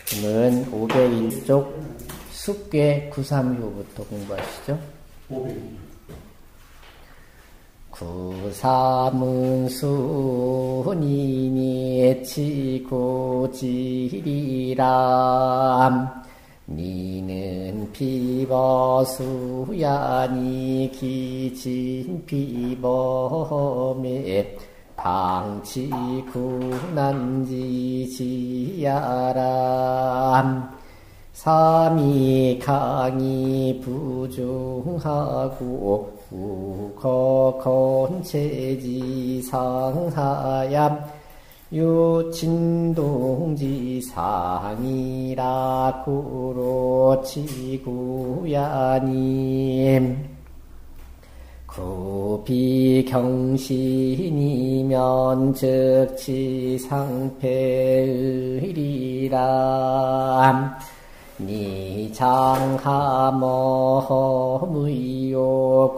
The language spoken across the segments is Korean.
오늘은 501쪽 숙괴 930호부터 공부하시죠. 501. 구삼은 순이니 치고지리람 니는 피버수야니 기진 피범에 방치구난지지야람 삼이 강이 부중하고 우거건체지상하얌 유친동지상이라 구로치구야님 구비경신이면 즉지상패의리람 니장하머무요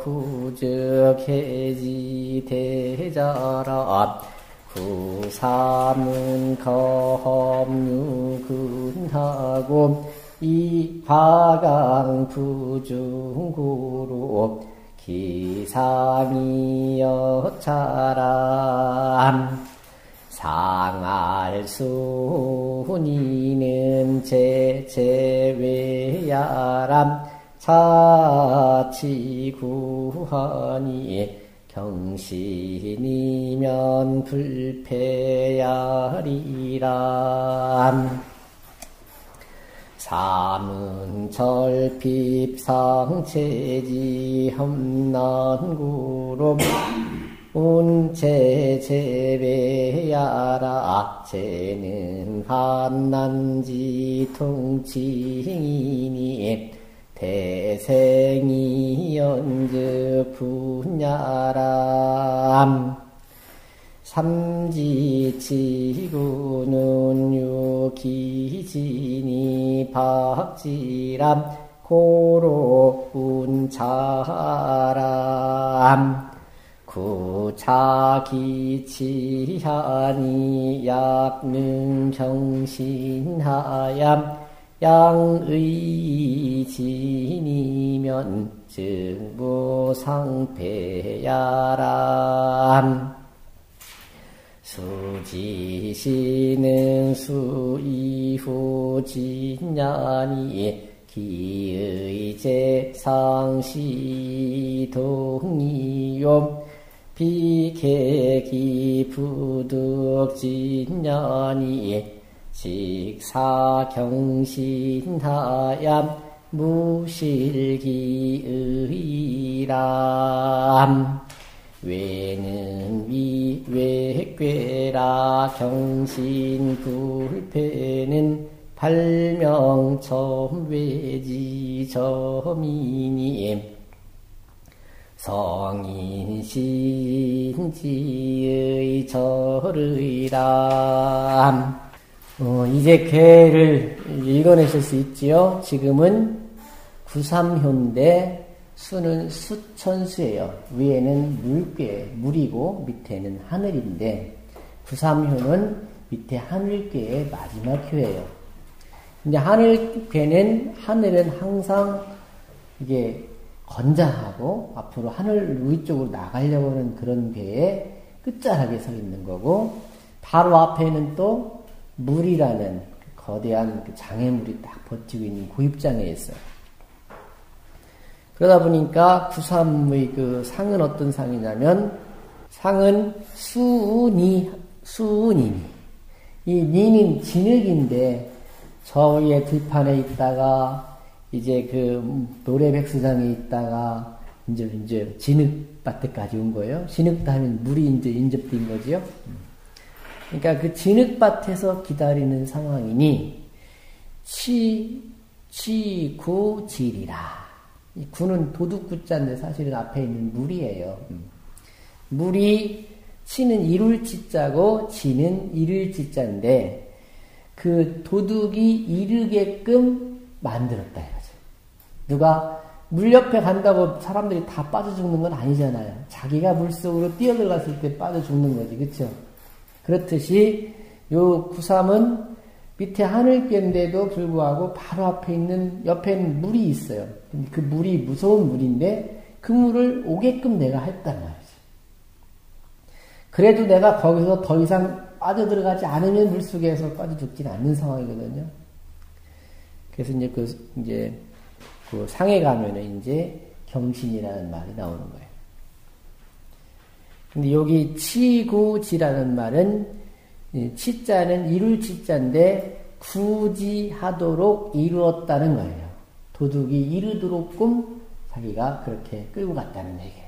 구적해지 대자라 구삼은 검유근하고 이화강 부중구로 기상이여차람 상알순이는 제외야람 자치구하니 경신이면 불패야리람 사문철핍상체지 험난구로 운체제배야라 제는 한난지 통칭이니 대생이 연즉 분야람 삼지치구는 유기진이 박지람 고로 운차람 구차기치하니 약능경신하얌 양의진이면 증부상패야람 수지시는 수이후진야니 기의제상시동이요 비계기부득진야니 직사경신하얌 무실기의람 외는 위외괴라 경신불패는 발명첨외지점이니 성인신지의 절의람 이제 괴를 읽어내실 수 있지요. 지금은 구삼효인데 수는 수천수예요. 위에는 물괴, 물이고 밑에는 하늘인데 구삼효는 밑에 하늘괴의 마지막 효예요. 근데 하늘은 항상 이게 건장하고 앞으로 하늘 위쪽으로 나가려고 하는 그런 괴에 끝자락에 서 있는 거고 바로 앞에는 또 물이라는 거대한 장애물이 딱 버티고 있는 그 입장에 있어요. 그러다 보니까 구삼의 그 상은 어떤 상이냐면 상은 수은이니 이 니는 진흙인데 저 위에 들판에 있다가 이제 그 노래백수장에 있다가 이제 진흙밭에까지 온 거예요. 진흙도 하면 물이 이제 인접된 거지요. 그러니까 그 진흙밭에서 기다리는 상황이니 치구질이라. 이 구는 도둑구자인데 사실은 앞에 있는 물이에요. 물이 치는 이룰 치자고 지는 이룰 치자인데 그 도둑이 이르게끔 만들었다 이거죠. 누가 물 옆에 간다고 사람들이 다 빠져 죽는 건 아니잖아요. 자기가 물속으로 뛰어들어갔을 때 빠져 죽는 거지, 그렇죠? 그렇듯이 요 구삼은 밑에 하늘께인데도 불구하고 바로 앞에 있는 옆에는 물이 있어요. 그 물이 무서운 물인데 그 물을 오게끔 내가 했단 말이지. 그래도 내가 거기서 더 이상 빠져들어가지 않으면 물속에서 빠져 죽진 않는 상황이거든요. 그래서 이제 그 상에 가면은 이제 경신이라는 말이 나오는 거예요. 근데 여기 치구지라는 말은 치자는 이룰 치자인데 굳이 하도록 이루었다는 거예요. 도둑이 이르도록끔 자기가 그렇게 끌고 갔다는 얘기예요.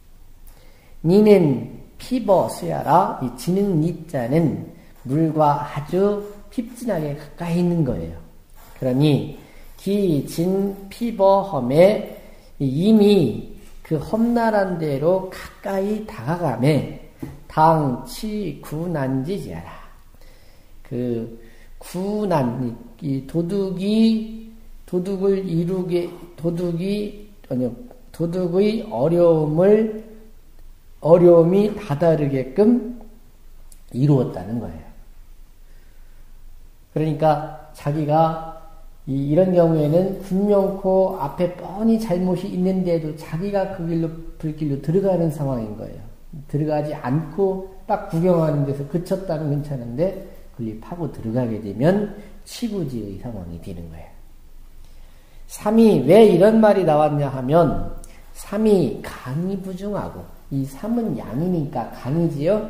니는 피버 수야라. 이 지는 니자는 물과 아주 핍진하게 가까이 있는 거예요. 그러니 기, 진, 피버, 험에 이미 그 험난한 대로 가까이 다가가매 당, 치, 구난지지하라. 그 구난, 이 도둑의 어려움이 다다르게끔 이루었다는 거예요. 그러니까 자기가 이런 경우에는 분명코 앞에 뻔히 잘못이 있는데도 자기가 그 불길로 들어가는 상황인 거예요. 들어가지 않고 딱 구경하는 데서 그쳤다면 괜찮은데 그걸 파고 들어가게 되면 치구지의 상황이 되는 거예요. 삼이 왜 이런 말이 나왔냐 하면 삼이 강이 부중하고 이 삼은 양이니까 강이지요.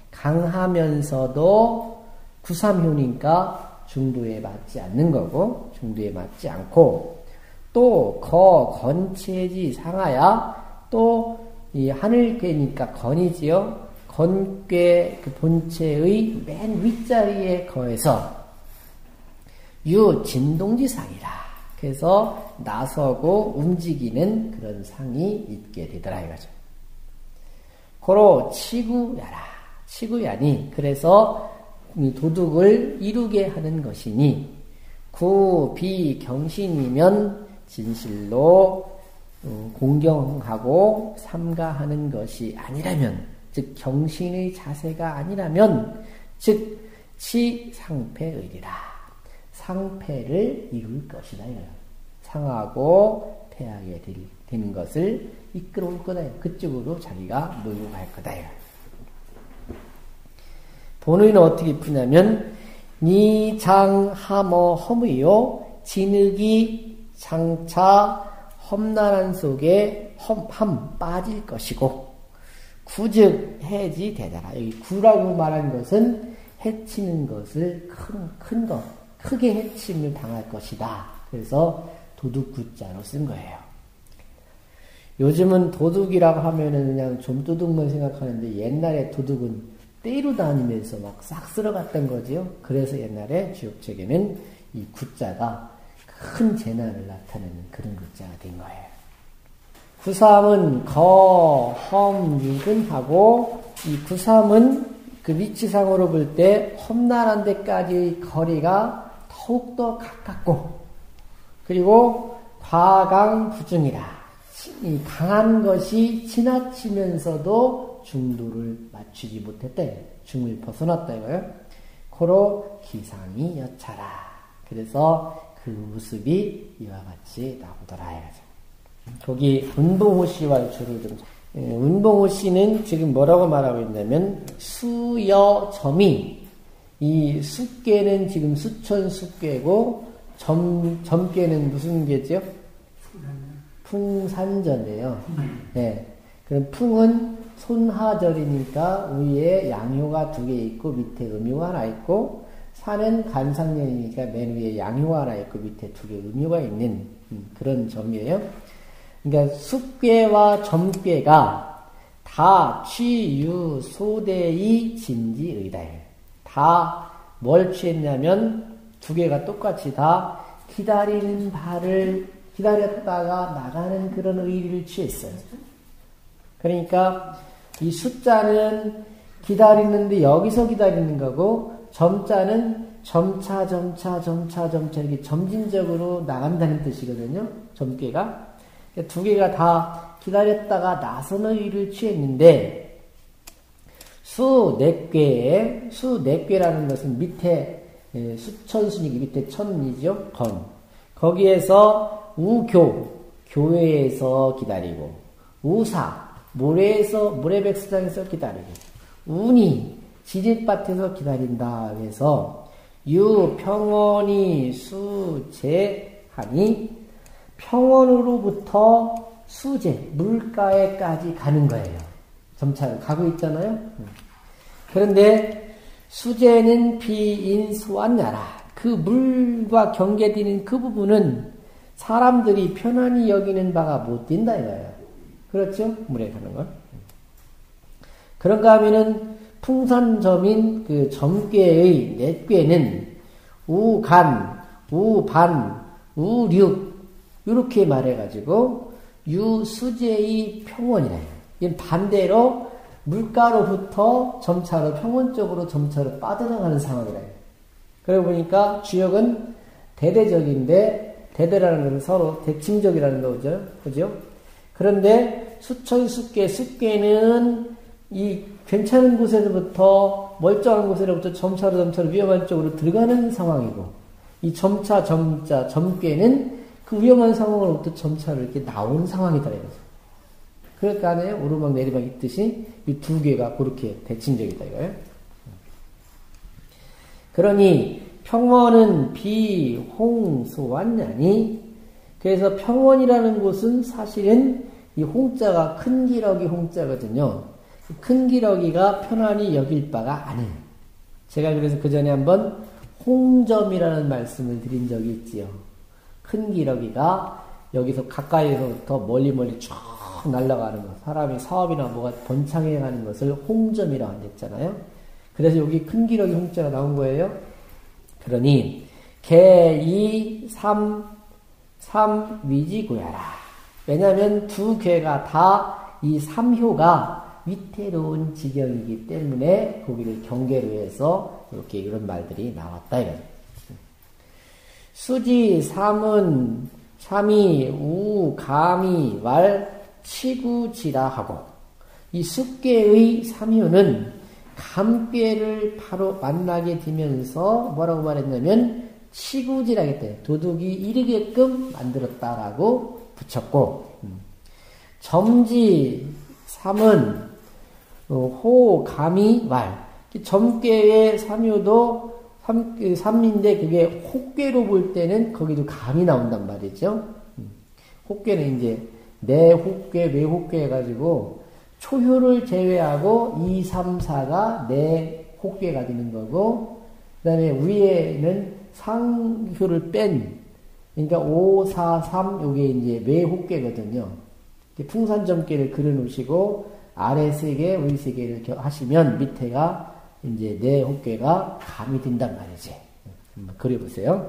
강하면서도 구삼효니까 중도에 맞지 않는 거고 중도에 맞지 않고 또 건체지 상하야 또 이 하늘괴니까 건이지요. 건괴 그 본체의 맨 윗자리에 거해서 유진동지상이라. 그래서 나서고 움직이는 그런 상이 있게 되더라 이거죠. 고로 치구야라. 치구야니 그래서 도둑을 이루게 하는 것이니 구비경신이면 진실로 공경하고 삼가하는 것이 아니라면 즉 경신의 자세가 아니라면 즉 치상패의리라. 상패를 이룰 것이다. 상하고 패하게 되는 것을 이끌어올 거다. 그쪽으로 자기가 몰고 갈 거다. 본의는 어떻게 푸냐면 니장하머 험의요 진흙이 장차 험난한 속에 험함 빠질 것이고 구즉 해지 되더라. 여기 구라고 말한 것은 해치는 것을 크게 해침을 당할 것이다. 그래서 도둑구자로 쓴 거예요. 요즘은 도둑이라고 하면은 그냥 좀도둑만 생각하는데 옛날에 도둑은 때로 다니면서 막 싹 쓸어갔던 거지요. 그래서 옛날에 주역책에는 이 구자가 큰 재난을 나타내는 그런 구자가 된 거예요. 구삼은 거, 험, 유근하고 이 구삼은 그 위치상으로 볼 때 험난한 데까지 거리가 더욱더 가깝고 그리고 과강부중이라. 이 강한 것이 지나치면서도 중도를 맞추지 못했다. 중을 벗어났다 이거예요. 고로 기상이 여차라. 그래서 그 모습이 이와 같이 나오더라 이거죠. 거기 은봉호 씨와 주로 좀 은봉호 씨는 지금 뭐라고 말하고 있냐면 수여점이 이 숫괴는 지금 수천 숫괴고 점괴는 무슨 괴죠? 풍산절이에요. 네. 그럼 풍은 손하절이니까 위에 양효가 2개 있고 밑에 음효가 하나 있고 산은 간상년이니까 맨 위에 양효가 하나 있고 밑에 2개 음효가 있는 그런 점이에요. 그러니까 숫괴와 점괴가 다 취유 소대의 진지의다. 다 뭘 취했냐면 2개가 똑같이 다 기다리는 바를 기다렸다가 나가는 그런 의리를 취했어요. 그러니까 이 숫자는 기다리는데 여기서 기다리는 거고 점자는 점차 이렇게 점진적으로 나간다는 뜻이거든요. 점괘가. 2개가 다 기다렸다가 나서는 의리를 취했는데 수 4꾀라는 것은 밑에 수천순이기 밑에 천이죠. 건. 거기에서 우교, 교회에서 기다리고, 우사, 모래백수장에서 기다리고, 운이, 지릿밭에서 기다린다. 그래서 유평원이 수제하니 평원으로부터 수제, 물가에까지 가는 거예요. 점차로 가고 있잖아요. 그런데 수제는 비인수완야라. 그 물과 경계되는 그 부분은 사람들이 편안히 여기는 바가 못 된다 이거예요. 그렇죠? 물에 가는 건. 그런가 하면은 풍선점인 그 점괘의 넷괘는 우간, 우반, 우륙 이렇게 말해가지고 유수제의 평원이래요. 이건 반대로 물가로부터 점차로 평원 쪽으로 점차로 빠져나가는 상황이래요. 그러고 보니까 주역은 대대적인데 대대라는 것은 서로 대칭적이라는 거죠. 그죠? 그런데 수천숫계, 숫계는 이 괜찮은 곳에서부터 멀쩡한 곳에로부터 점차로 위험한 쪽으로 들어가는 상황이고, 이 점괘는 그 위험한 상황으로부터 점차로 이렇게 나오는 상황이다 이거죠. 그러니까 안에 오르막 내리막 있듯이 이 두 개가 그렇게 대칭적이다 이거예요. 그러니 평원은 비홍소완냐니, 그래서 평원이라는 곳은 사실은 이 홍자가 큰 기러기 홍자거든요. 큰 기러기가 편안히 여길 바가 아니에요. 제가 그래서 그 전에 한번 홍점이라는 말씀을 드린 적이 있지요. 큰 기러기가 여기서 가까이서부터 멀리 쭉 날아가는 것, 사람이 사업이나 뭐가 번창해 가는 것을 홍점이라고 했잖아요. 그래서 여기 큰 기러기 홍자가 나온 거예요. 그러니 개, 삼 위지고야라. 왜냐하면 두 개가 다 이 삼효가 위태로운 지경이기 때문에 거기를 경계로 해서 이렇게 이런 말들이 나왔다 이거죠. 수지, 삼은, 참이, 우, 감이, 왈, 치구지라 하고, 이 숫계의 삼효는 감꾀를 바로 만나게 되면서 뭐라고 말했냐면 치구지라겠대. 도둑이 이르게끔 만들었다라고 붙였고, 점지, 삼은, 호, 감이, 말. 점괘의 삼효도 삼인데 그게 혹괴로 볼 때는 거기도 감이 나온단 말이죠. 혹괴는 이제 내혹괴, 외혹괴 해가지고 초효를 제외하고 2, 3, 4가 내혹괴가 되는 거고, 그 다음에 위에는 상효를 뺀, 그러니까 5, 4, 3, 요게 이제 외혹괴거든요. 풍산점괘를 그려 놓으시고 아래 세 개, 위 세 개를 이렇게 하시면 밑에가 이제 내혹괴가 감이 된단 말이지. 한번 그려보세요.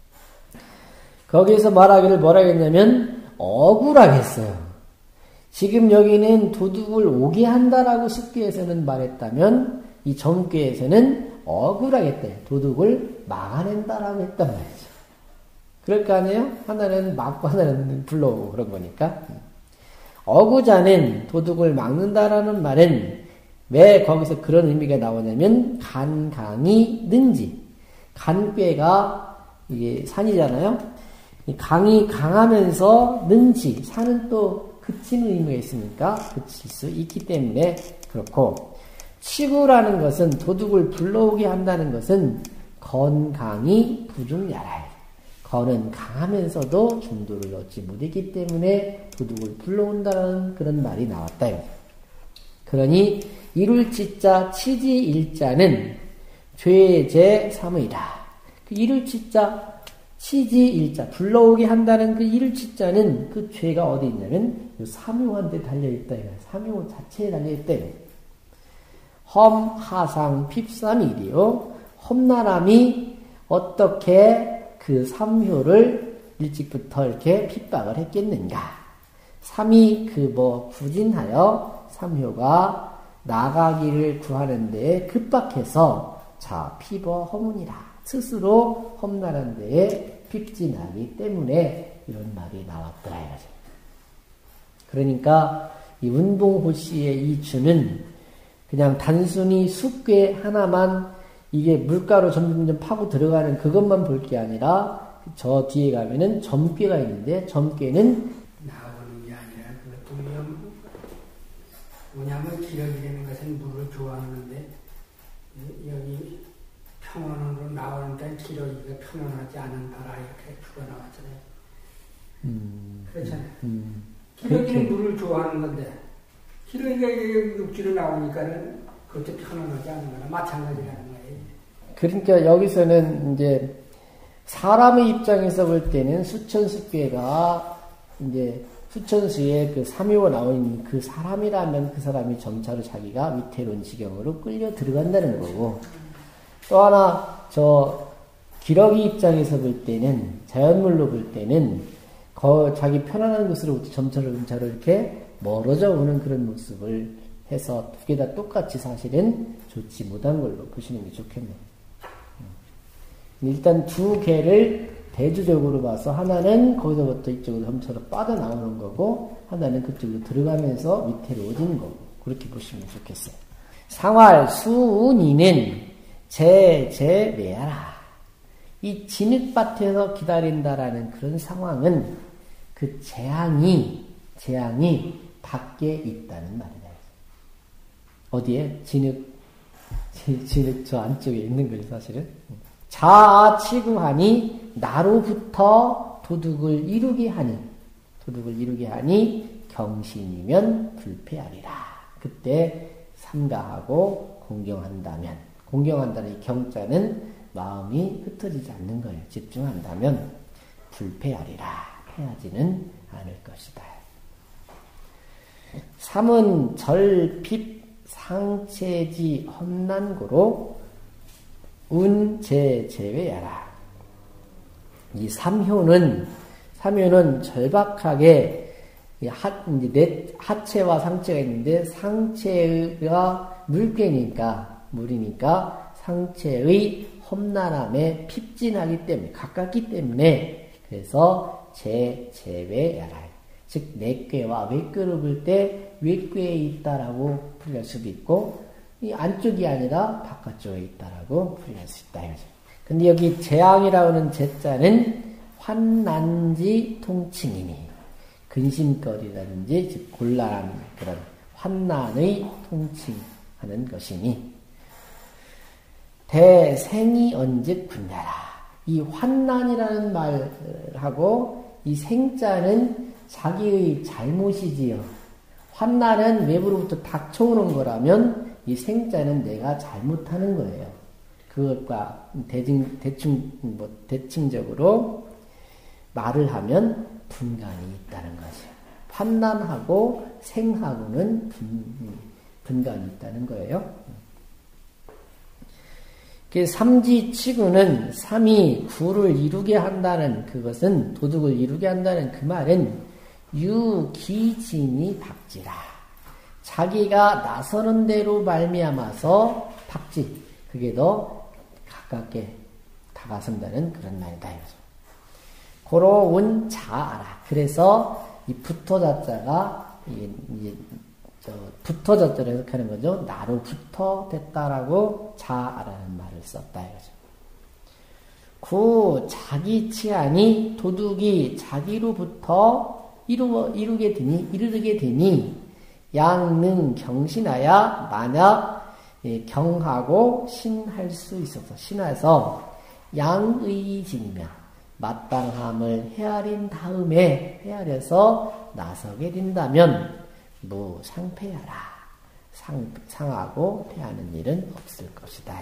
거기에서 말하기를 뭐라 했냐면 억울하겠어요. 지금 여기는 도둑을 오게 한다라고 숫계에서는 말했다면 이 점괘에서는 억울하겠대. 도둑을 막아낸다라고 했단 말이죠. 그럴 거 아니에요? 하나는 막고 하나는 불러오고 그런 거니까. 어구자는 도둑을 막는다라는 말은 왜 거기서 그런 의미가 나오냐면 간강이 능지. 간꾀가 이게 산이잖아요. 이 강이 강하면서 능지. 산은 또 그치는 의미가 있으니까 그칠 수 있기 때문에 그렇고, 치구라는 것은 도둑을 불러오게 한다는 것은 건강이 부중야랄. 건은 강하면서도 중도를 얻지 못했기 때문에 도둑을 불러온다는 그런 말이 나왔다. 그러니 이룰 치자 치지 일자는 죄제 삼의다. 그 이룰 치자 치지 일자 불러오게 한다는 그 이룰 치자는 그 죄가 어디 있냐면 삼효한테 달려있다. 삼효 자체에 달려있다. 험 하상 핍삼이리요. 험나람이 어떻게 그 삼효를 일찍부터 이렇게 핍박을 했겠는가. 삼이 부진하여 삼효가 나가기를 구하는 데에 급박해서 자 피버 허문이라. 스스로 험난한 데에 핍진하기 때문에 이런 말이 나왔더라 이거죠. 그러니까 이 운봉호 씨의 이 주는 그냥 단순히 숫괴 하나만 이게 물가로 점점 파고 들어가는 그것만 볼 게 아니라 저 뒤에 가면은 점괘가 있는데 점괘는 나오는 게 아니라 그것도 뭐냐면 기러기라는 것은 물을 좋아하는데 여기 평원으로 나오는 데는 기러기가 평온하지 않은 바라 이렇게 풀어 나왔잖아요. 그렇잖아요. 기러기는 물을 좋아하는 건데 기러기가 육지로 나오니까는 그것도 편안하지 않은 거나 마찬가지라는 거예요. 그러니까 여기서는 이제 사람의 입장에서 볼 때는 수천수께가 이제 수천수에 그 삼위로 나오는 그 사람이라면 그 사람이 점차로 자기가 위태로운 지경으로 끌려 들어간다는 거고, 또 하나 저 기러기 입장에서 볼 때는 자연물로 볼 때는 자기 편안한 곳으로부터 점차로 이렇게 멀어져 오는 그런 모습을 해서 두 개 다 똑같이 사실은 좋지 못한 걸로 보시는 게 좋겠네요. 일단 두 개를 대조적으로 봐서 하나는 거기서부터 이쪽으로 점차로 빠져나오는 거고 하나는 그쪽으로 들어가면서 위태로워지는 거고 그렇게 보시면 좋겠어요. 상활 수운이는 제외하라. 이 진흙밭에서 기다린다라는 그런 상황은 그 재앙이 밖에 있다는 말이다. 어디에? 진흙 저 안쪽에 있는 거예요, 사실은. 자아치구하니 나로부터 도둑을 이루게 하니 경신이면 불패하리라. 그때 삼가하고 공경한다는 이 경자는 마음이 흩어지지 않는 거예요. 집중한다면 불패하리라. 패하지는 않을 것이다. 삼은 절핍 상체지 험난고로 운제외하라. 이 삼효는 절박하게 이제 하체와 상체가 있는데 상체가 물이니까 상체의 험난함에 핍진하기 때문에 가깝기 때문에 그래서 제외하라. 즉 내꾀와 외꾀를 볼 때 외꾀에 있다라고 풀릴 수도 있고 이 안쪽이 아니라 바깥쪽에 있다라고 풀릴 수 있다 이거죠. 근데 여기 재앙이라고 하는 제자는 환난지 통칭이니 근심거리라든지 즉 곤란한 그런 환난의 통칭하는 것이니 대생이 언즉 분야라. 이 환난이라는 말하고 이 생자는 자기의 잘못이지요. 환난은 외부로부터 닥쳐오는 거라면 이 생자는 내가 잘못하는 거예요. 그것과 대칭적으로 말을 하면 분간이 있다는 거죠. 환난하고 생하고는 분간이 있다는 거예요. 삼지치구는 삼이 구를 이루게 한다는 그것은 도둑을 이루게 한다는 그 말은 유기진이 박지라. 자기가 나서는 대로 말미암아서 박지. 그게 더 가깝게 다가선다는 그런 말이다. 고로운 자아라. 그래서 이 붙어자자가 붙어자자를 해석하는 거죠. 나로부터 됐다라고 자아라는 말을 썼다 이거죠. 구 자기 치하니 도둑이 자기로부터 이르게 되니 양능 경신하야 만약 경하고 신할 수 있어서 신해서 양의진이면 마땅함을 헤아려서 나서게 된다면 무상패하라. 상하고 패하는 일은 없을 것이다.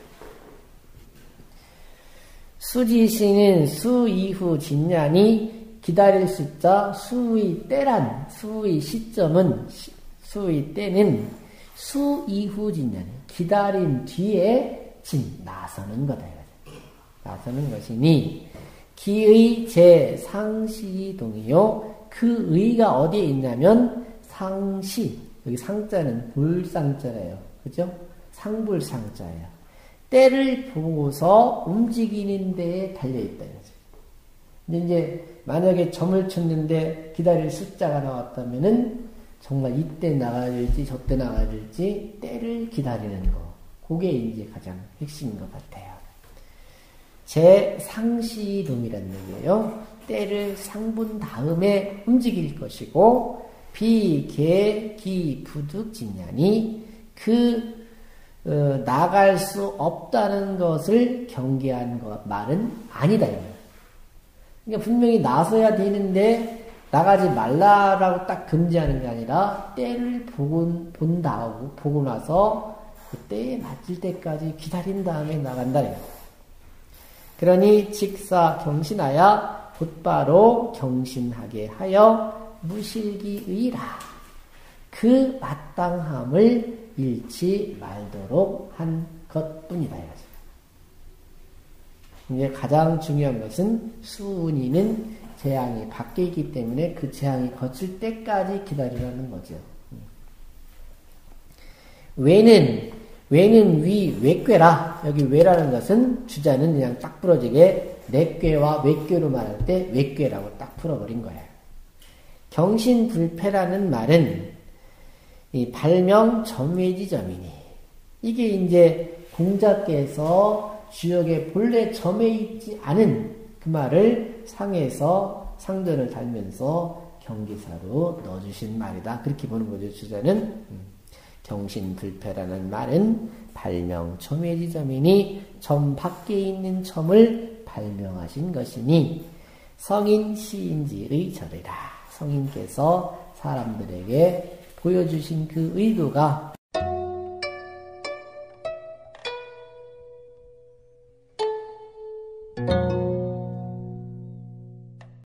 수지시는 수 이후 진냐니 기다릴 수자 수의 때란 수의 시점은 수의 때는 수 이후 진냐니 기다린 뒤에 나서는 거다. 나서는 것이니 기의 제상시동이요. 그 의가 어디에 있냐면 상시, 여기 상자는 불상자예요. 그죠? 상불상자예요. 때를 보고서 움직이는 데에 달려있다. 근데 이제 만약에 점을 쳤는데 기다릴 숫자가 나왔다면은 정말 이때 나가야 될지 저때 나가야 될지 때를 기다리는 거. 그게 이제 가장 핵심인 것 같아요. 제상시동이라는 얘기예요. 때를 상분 다음에 움직일 것이고 비계기부득진냐니 나갈 수 없다는 것을 경계한 말은 아니다. 그러니까 분명히 나서야 되는데 나가지 말라라고 딱 금지하는 게 아니라 때를 보고 나서 그 때에 맞을 때까지 기다린 다음에 나간다. 그러니 직사 경신하여 곧바로 경신하게 하여 무실기의라. 그 마땅함을 잃지 말도록 한 것뿐이다. 이제 가장 중요한 것은 수운이는 재앙이 밖에 있기 때문에 그 재앙이 거칠 때까지 기다리라는 거죠. 외는 외꾀라. 여기 외라는 것은 주자는 그냥 딱 부러지게 내꾀와 외꾀로 말할 때 외꾀라고 딱 풀어버린 거예요. 경신불패라는 말은 이 발명 점외지점이니 이게 이제 공자께서 주역에 본래 점에 있지 않은 그 말을 상에서 상전을 달면서 경기사로 넣어주신 말이다. 그렇게 보는 거죠. 주자는 경신불패라는 말은 발명 점외지점이니 점 밖에 있는 점을 발명하신 것이니 성인 시인지의 절이라. 성인께서 사람들에게 보여주신 그 의도가